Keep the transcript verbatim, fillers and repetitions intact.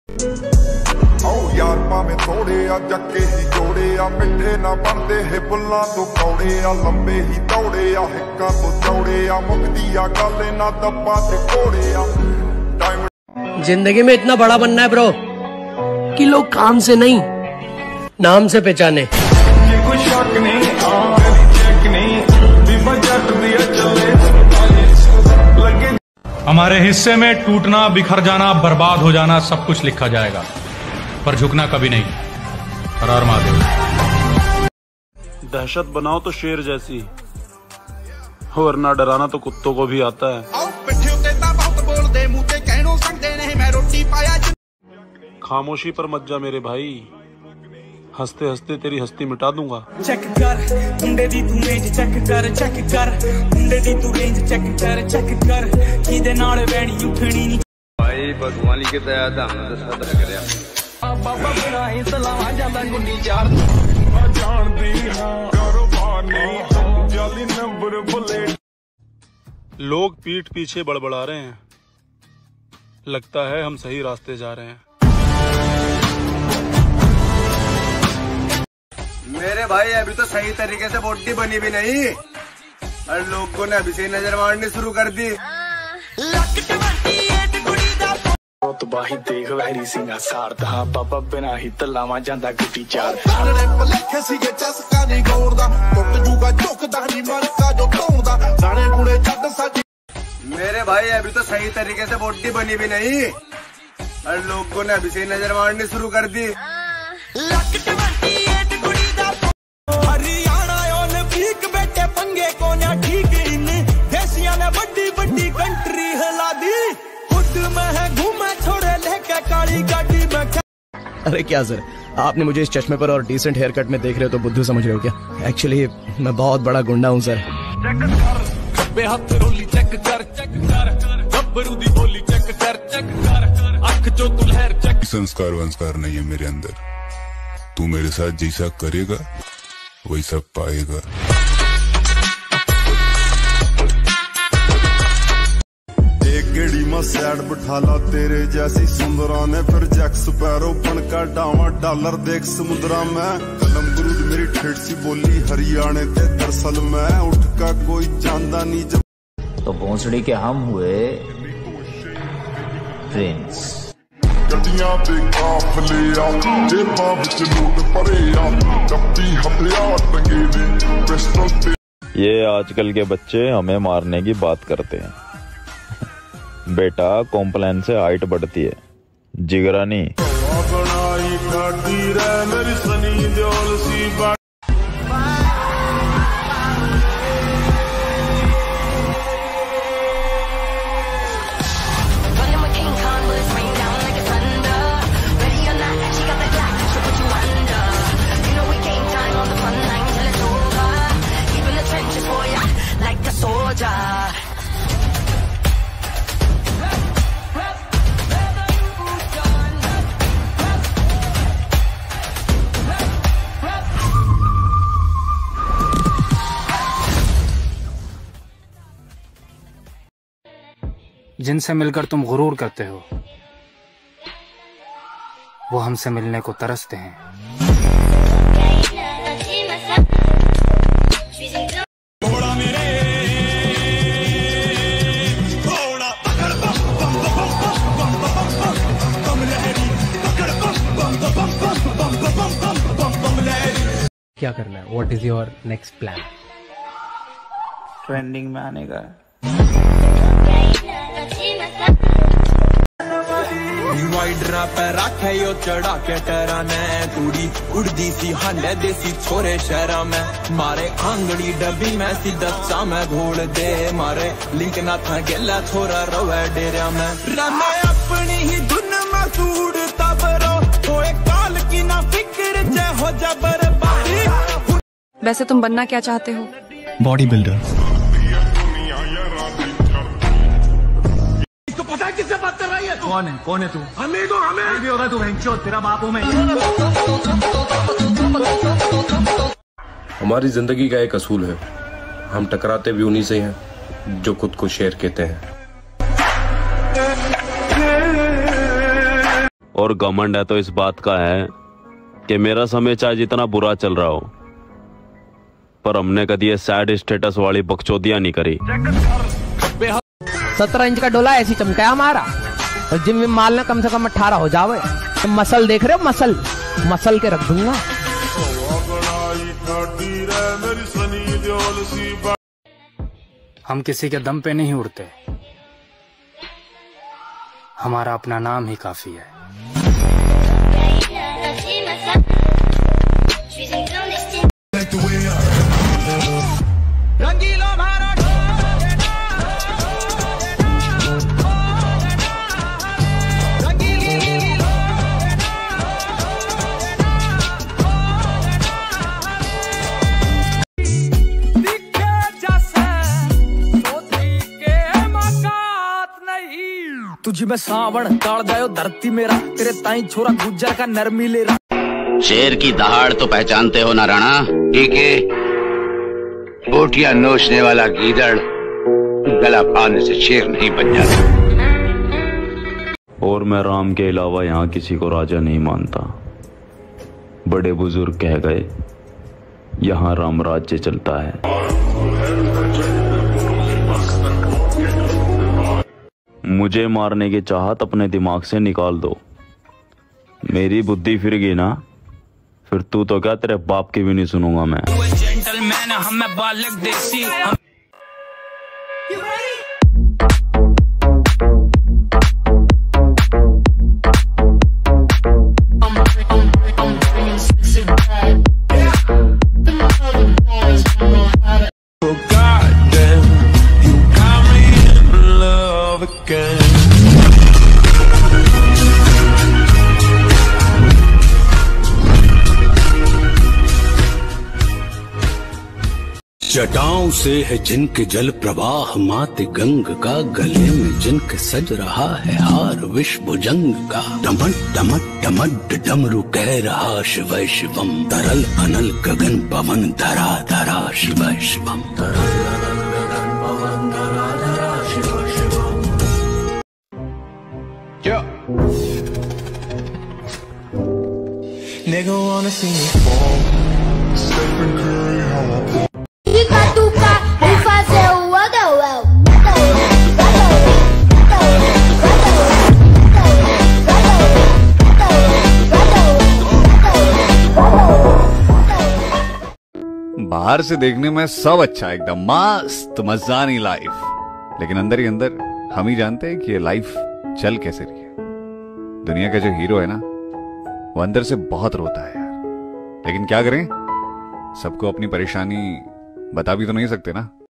आओ यार भावें थोड़े आ जक्के ही जोड़े आ मिठे ना बनते है बुल्लां तो कौड़े आ लंबे ही दौड़े आ हिक्का तो चौड़े आ मुक्ति आ गल ना दब्बा ते कोड़े आ। जिंदगी में इतना बड़ा बनना है ब्रो कि लोग काम से नहीं नाम से पहचाने। हमारे हिस्से में टूटना, बिखर जाना, बर्बाद हो जाना सब कुछ लिखा जाएगा, पर झुकना कभी नहीं। हर हर महादेव। दहशत बनाओ तो शेर जैसी, वरना डराना तो कुत्तों को भी आता है। खामोशी पर मत जा मेरे भाई, हंसते हंसते तेरी हस्ती मिटा दूंगा। चेक कर मुंडे दी तू रेंज चेक कर चेक कर मुंडे दी तू रेंज चेक कर चेक कर किदे नाल वैणी उठणी नी भाई भगवान की दया दा हमने सदा करया बाबा बनाई सलावा जांदा गुंडी चार जानदी हां कारोबार नहीं जाली नंबर बुलेट। लोग पीठ पीछे बड़बड़ा रहे हैं, लगता है हम सही रास्ते जा रहे हैं। मेरे भाई अभी तो सही तरीके से बॉडी बनी भी नहीं और लोगों ने अभी से नजर मारनी शुरू कर दी। तो बाही देख वैरी सिंगा सारदा बाबा बिना ही तलावा जांदा गुटी चार मेरे भाई अभी तो सही तरीके से बॉडी बनी भी नहीं और लोगों ने अभी से नजर मारनी शुरू कर दी। कंट्री हिला दी खुद में है घूमे छोड़े लेके काली गाड़ी में। अरे क्या सर, आपने मुझे इस चश्मे पर और डिसेंट हेयर कट में देख रहे हो तो बुद्धू समझ रहे हो क्या? एक्चुअली मैं बहुत बड़ा गुंडा हूँ सर। खब्बे हाथ रोली चेक कर चेक कर गब्बरू दी बोली चेक कर चेक कर अख जो तू लहर चेक। संस्कार वंस्कार नहीं है मेरे अंदर, तू मेरे साथ जैसा करेगा वही सब पाएगा। गेड़ी में सैड बिठाला तेरे जैसी सुंदरा ने, फिर जैक स्पैरो बन का डावा डॉलर देख समुद्रा में। कलम गुरूद मेरी ठेठ सी बोली हरियाणे ते दरअसल में उठ का कोई जानदा नहीं जब। तो भोंसड़ी के हम हुए प्रिंस। गड्डियां ते काफले आ जेबां विच लूट परे आ डब्बी हथियार टंगे ने पिस्टल ते। ये आजकल के बच्चे हमें मारने की बात करते हैं। बेटा कॉम्प्लान से हाइट बढ़ती है, जिगरा नहीं। जिनसे मिलकर तुम गुरूर करते हो वो हमसे मिलने को तरसते हैं। क्या करना है? What is your next plan? Trending में आने का। डिवाइडरा पे रखे यो चढ़ा के टरा ने कुड़ी उड़दी सी हांडे देसी छोरे शहरा में मारे आंगड़ी डब्बी में सी दच्चा में घोड़ दे मारे लिंक ना था गेला छोरा रवे डेरा में रमे अपनी ही धुन में सूड़ता बरो कोई काल की ना फिक्र जे हो जा बर्बादी। वैसे तुम बनना क्या चाहते हो? Body builder. पता है किससे बात कर रही है? कौन है कौन है तू? हमें तो हमें भी होगा तू भैंचो तेरा बाप हूं मैं। हमारी जिंदगी का एक असूल है, हम टकराते भी उन्हीं से हैं जो खुद को शेर कहते हैं। और घमंड है तो इस बात का है कि मेरा समय चाहे जितना बुरा चल रहा हो, पर हमने कभी ये सैड स्टेटस वाली बकचोदियां नहीं करी। सत्रह इंच का डोला ऐसी चमकाया हमारा, और जिम में माल ना कम से कम अठारह हो जावे। तुम मसल देख रहे हो, मसल मसल के रख दूंगा। हम किसी के दम पे नहीं उड़ते, हमारा अपना नाम ही काफी है। तुझी में सावण ताड़ जायो धरती मेरा, तेरे ताई छोरा गुज्जर का नरमी ले रहा। शेर की दहाड़ तो पहचानते हो ना राणा? ठीक है, बोटियां नोचने वाला गीदड़ गला पाने से शेर नहीं बन जाता। और मैं राम के अलावा यहाँ किसी को राजा नहीं मानता। बड़े बुजुर्ग कह गए, यहाँ राम राज्य चलता है। मुझे मारने की चाहत अपने दिमाग से निकाल दो। मेरी बुद्धि फिर गई ना, फिर तू तो क्या, तेरे बाप की भी नहीं सुनूंगा मैं। जेंटलमैन हम बालक देसी। जटाओं से है जिनके जल प्रवाह, माते गंग का गले में जिनके सज रहा है हार विश्व भुजंग का। डमट डमट डमट डमरू कह रहा शिव शिवम, तरल अनल गगन पवन धरा धरा शिव शिवम। तरल अनल गगन पवन धरा धरा Shiv Shivam. Yeah. Nigga wanna see me fall. Stephen Curry, how I pull. बाहर से देखने में सब अच्छा, एकदम मस्त मजानी लाइफ, लेकिन अंदर ही अंदर हम ही जानते हैं कि ये लाइफ चल कैसे रही है। दुनिया का जो हीरो है ना, वो अंदर से बहुत रोता है यार, लेकिन क्या करें, सबको अपनी परेशानी बता भी तो नहीं सकते ना।